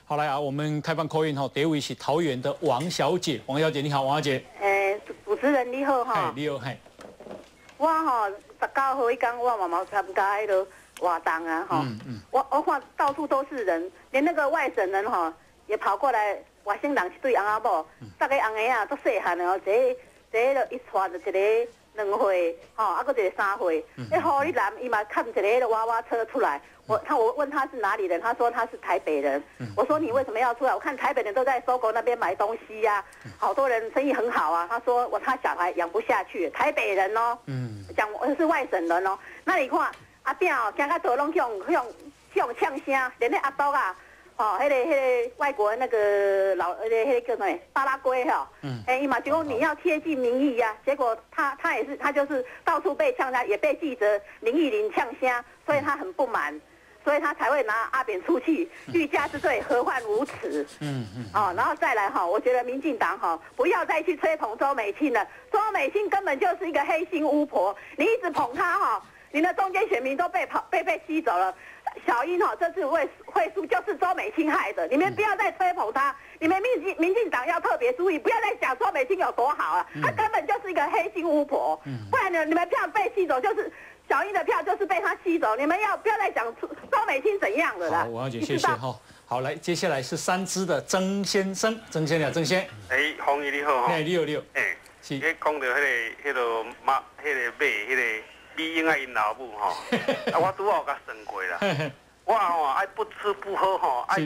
好来啊，我们开放口音哈，第一位是桃园的王小姐，王小姐你好，王小姐。 主持人你好哈。 你好，嘿。 我吼19号迄天我嘛冇参加迄个活动啊哈。我看到处都是人，连那个外省人哈也跑过来，外省人一对翁仔某，大个翁仔啊都细汉的哦，一个一串就一个2岁，吼，啊，搁一个3岁。那好你男伊嘛看一个娃娃车出来，我问他是哪里人，他说他是台北人。我说你为什么要出来？我看台北人都在搜狗那边买东西呀，好多人生意很好啊。他说他小孩养不下去，台北人哦，讲我是外省人哦。那你看阿炳哦，行到倒拢向呛声，连那阿斗啊。哦，那个外国那个那个叫什么巴拉圭哈，伊嘛就说你要贴近民意呀，结果他就是到处被呛他，也被记者林忆莲呛声，所以他很不满，所以他才会拿阿扁出气，欲加之罪，何患无辞。然后再来哈，我觉得民进党哈不要再去吹捧周美青了，周美青根本就是一个黑心巫婆，你一直捧她哈，你的中间选民都被吸走了。小英这次会输就是周美青害的，你们不要再吹捧他，你们民进党要特别注意，不要再讲周美青有多好啊，他根本就是一个黑心巫婆，不然你们票被吸走，就是小英的票就是被他吸走，你们不要再讲周美青怎样的啦。 好，王小姐谢谢哈。好，来接下来是3支的曾先生，曾先生，曾先。 洪毅你好哈。 你好。 是。你讲到迄个马美英啊，因老母吼，我拄好甲算过啦。我吼爱不吃不喝吼，爱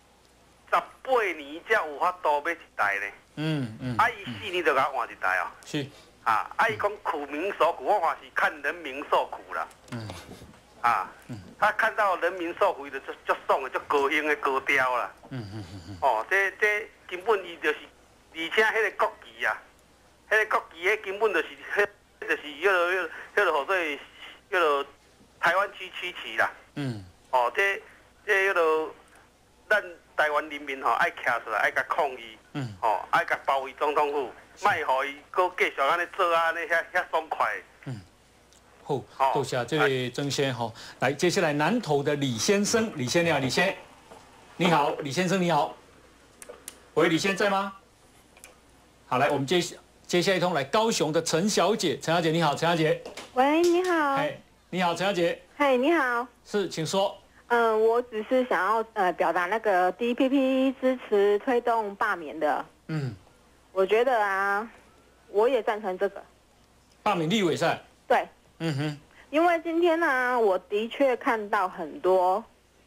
18年才有法度买一台呢。啊，伊4年就甲我换一台哦。 是。 伊讲苦民所苦，我看是看人民受苦啦。他看到人民受苦就足爽的，足高兴的高调啦。这根本伊就是，而且迄个国旗啊，迄个国旗迄根本就是就是迄落所以迄落台湾区旗啦。这迄落咱台湾人民爱徛出来，爱甲抗议。爱甲包围总统府，卖互伊搁继续安尼做安尼遐爽快。 好，多谢这位曾先哈。来，接下来南投的李先生，李先你好，你好，李先生你好。喂，李先在吗？好，来我们接下一通来高雄的陈小姐，陈小姐你好，陈小姐。 喂，你好。 你好，陈小姐。 嗨，你好。 是，请说。 我只是想要表达那个 DPP 支持推动罢免的。我觉得啊，我也赞成这个。 罢免立委赛。 对。因为今天呢，我的确看到很多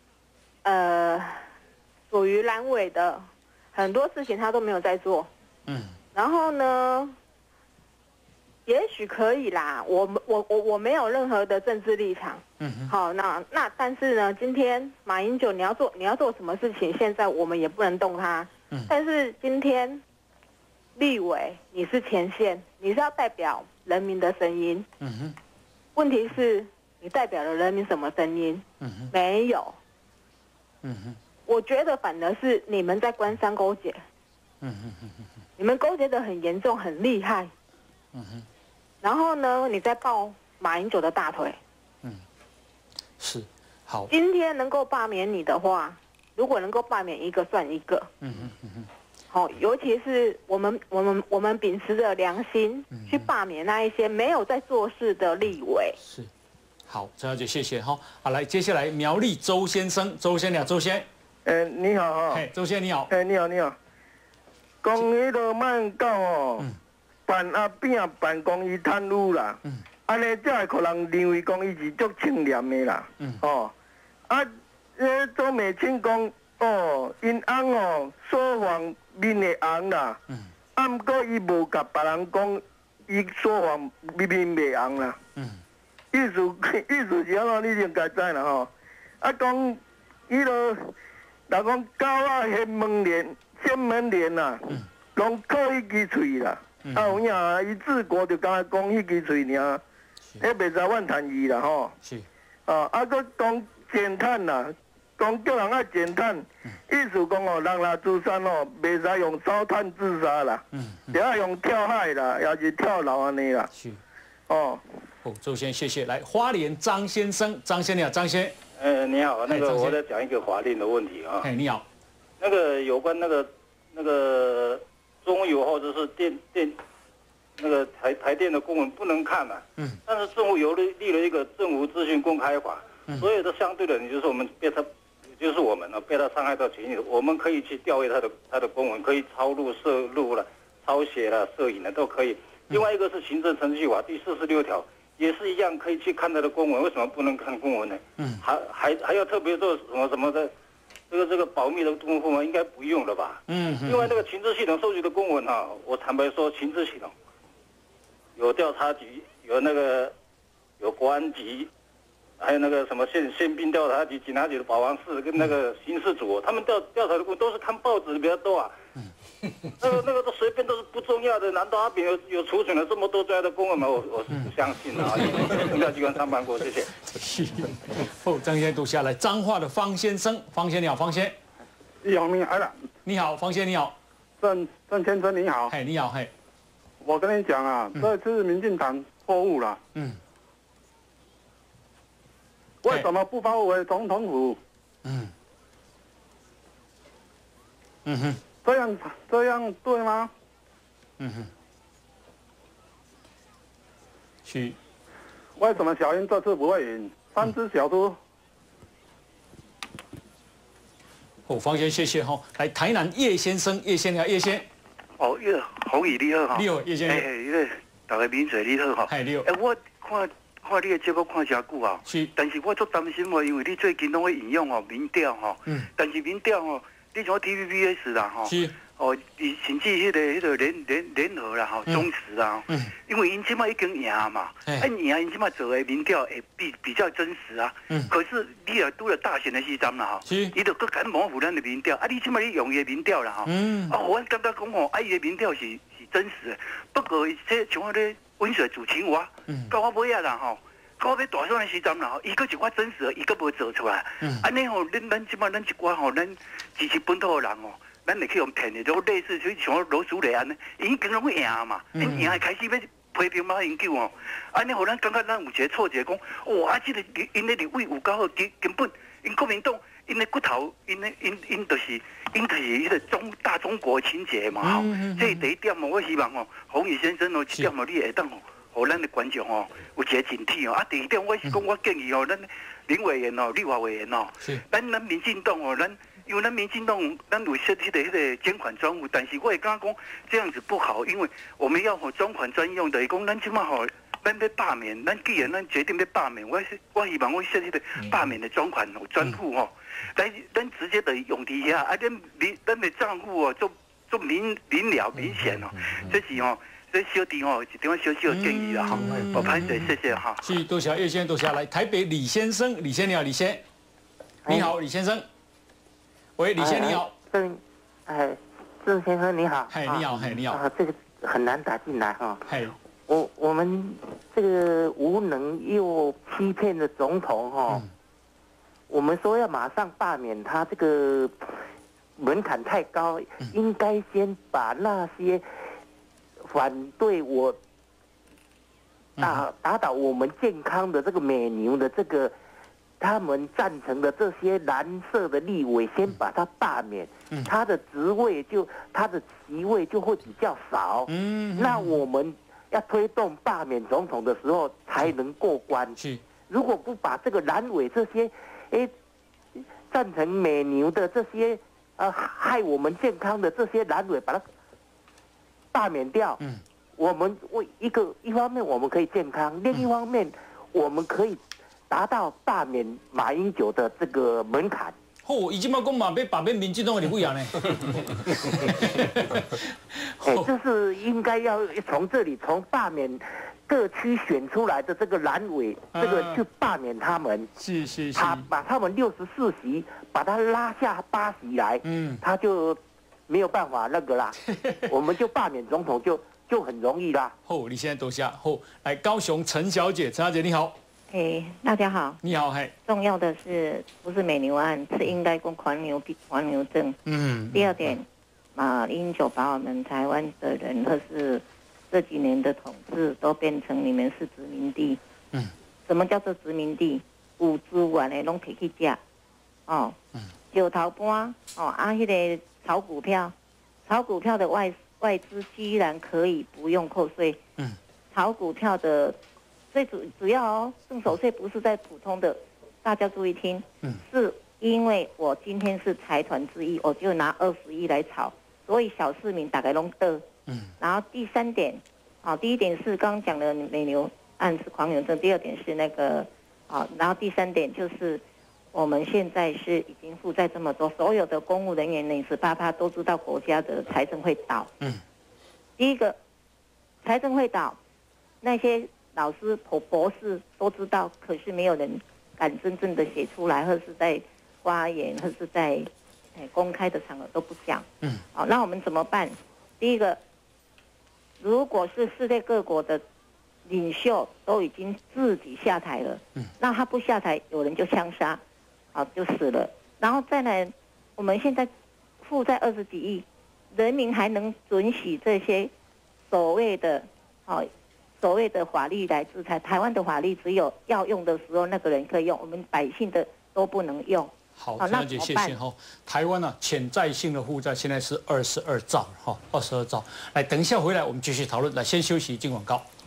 属于蓝委的很多事情他都没有在做。然后呢，也许可以啦，我没有任何的政治立场。好，那但是呢，今天马英九你要做什么事情，现在我们也不能动他。但是今天立委你是前线，你是要代表人民的声音。问题是，你代表了人民什么声音？没有。我觉得反而是你们在官商勾结。你们勾结得很严重，很厉害。然后呢，你在抱马英九的大腿。 是，好。 今天能够罢免你的话，如果能够罢免一个算一个。好，尤其是我们秉持着良心去罢免那一些没有在做事的立委。 是，好，陈小姐谢谢哈。好，来接下来苗栗周先生，周先生，周先。 你好哈。 周先你好。 你好。讲迄个慢搞哦，办阿扁办公伊贪污啦，安尼才会让人认为讲伊是足清廉的啦。周美青讲因翁说谎面的红啦，毋过伊无甲别人讲伊说谎面袂红啦。意思是安怎？你应该知啦讲迄个，若讲狗仔掀门帘啦，拢靠迄支喙啦。有影伊治国就敢讲迄支喙尔，迄袂使怨叹伊啦吼。 是。 搁讲减碳啦。讲叫人爱减碳，意思讲人若自杀袂使用烧炭自杀啦，得要用跳海啦，也是跳楼安尼啦。 是。周先谢谢。来，花莲张先生，张先你好，张先。 你好，那个我在讲一个法令的问题啊。 你好。 那个有关那个中油或者是电那个台电的公文不能看嘛。但是政府有立了一个政府资讯公开法，所有的相对的人就是我们被他。就是我们被他伤害到权益，我们可以去调阅他的公文，可以抄录、摄录了、抄写了、摄影了都可以。另外一个是行政程序法第46条，也是一样可以去看他的公文。为什么不能看公文呢？还要特别做什么的，这个保密的公文应该不用了吧？另外那个情治系统收集的公文我坦白说，情治系统有调查局，有国安局。还有那个什么宪兵调查局、警察局的保安室跟那个刑事组，他们调查的公都是看报纸比较多啊。那个都随便都是不重要的，难道阿扁有储存了这么多重要的公文吗？我不相信啊！政调机关上班过，谢谢。 张先生读下来，彰化的方先生，方先你好，方先。 永明来了。 你好，方先你好。 郑先生你好。 嘿，你好嘿。 我跟你讲啊，这次民进党错误了。为什么不包围总统府？这样对吗？ 是。 为什么小英这次不会赢？3只小猪。 方先谢谢哈。来，台南叶先生，叶先生，叶先。 洪宇你好哈。 你好，叶先生。 大家民嘴你好哈。 你好。 我看你的节目看真久啊，但是我足担心因为你最近拢会引用民调但是民调你像 TVBS 啦甚至迄个联合啦中时啦因为因即摆已经赢嘛，赢因即摆做的民调会比较真实啊。可是你也拄了大选的时阵啦伊就搁敢模糊咱的民调你即摆你用伊的民调啦我感觉讲伊的民调是真实的，不过这像我咧。温水煮青蛙，到我尾啊啦到我要大选的时阵啦伊个一寡真实的，伊个无做出来。安尼咱即摆咱一寡咱支持本土的人咱会去用骗的，就类似像罗淑蕾安尼，已经拢赢嘛，赢开始要批评马英九安尼咱感觉咱有一个错觉，讲这个因的立委有够好，根本因国民党因的骨头，因就是迄个大中国情节嘛这第一点我希望洪宇先生这点你会当互咱的观众有一个警惕第二点我是讲我建议咱林委员立法委员咱民进党因为咱民进党咱有设迄个捐款专户，但是我会感觉讲这样子不好，因为我们要专款专用的，讲咱即马咱要罢免，咱既然咱决定要罢免，我希望我设迄个罢免的专款专户咱直接的用伫遐咱的账户做明了明显这是这小弟一点小小的建议啦我拍谢谢哈。 是，多谢叶先生，多谢来台北李先生，李先你好，李先，你好，李先生，喂，李先你好， 郑先生你好， 你好，你好， 这个很难打进来我们这个无能又欺骗的总统我们说要马上罢免他，这个门槛太高，应该先把那些反对我打倒我们健康的这个美牛的这个他们赞成的这些蓝色的立委，先把他罢免，他的职位他的席位就会比较少，那我们要推动罢免总统的时候才能过关。如果不把这个蓝委这些赞成美牛的这些害我们健康的这些蓝委把它罢免掉，我们一方面我们可以健康，另一方面我们可以达到罢免马英九的这个门槛。 伊即摆讲嘛要罢免民进党的立委呢。 这是应该要从这里从罢免各区选出来的这个蓝委，这个去罢免他们。是。把他们64席，把他拉下8席来，他就没有办法那个啦。我们就罢免总统就很容易啦。 你现在多下来高雄陈小姐，陈小姐你好。 大家好。 你好， 重要的是不是美牛案，是应该跟狂牛比狂牛症。第二点，马英九把我们台湾的人或是这几年的统治都变成你们是殖民地。什么叫做殖民地？有资源的拢摕去吃， 九头班迄个炒股票的外资居然可以不用扣税。炒股票的最主要赠手税不是在普通的，大家注意听，是因为我今天是财团之一，我就拿20亿来炒，所以小市民大概拢得。然后第3点，第一点是刚刚讲的美牛案是狂牛症，第2点是那个然后第3点就是我们现在是已经负债这么多，所有的公务人员0.18%都知道国家的财政会倒。第一个财政会倒，那些老师博士都知道，可是没有人敢真正的写出来，或是在发言，或是在公开的场合都不讲。好，那我们怎么办？第一个，如果是世界各国的领袖都已经自己下台了，那他不下台，有人就枪杀，就死了。然后再来，我们现在负债20几亿，人民还能准许这些所谓的法律来制裁？台湾的法律只有要用的时候那个人可以用，我们百姓的都不能用。 好，陈小姐，谢谢哈。台湾呢，潜在性的负债现在是22兆哈，22兆。来，等一下回来我们继续讨论。来，先休息，进广告。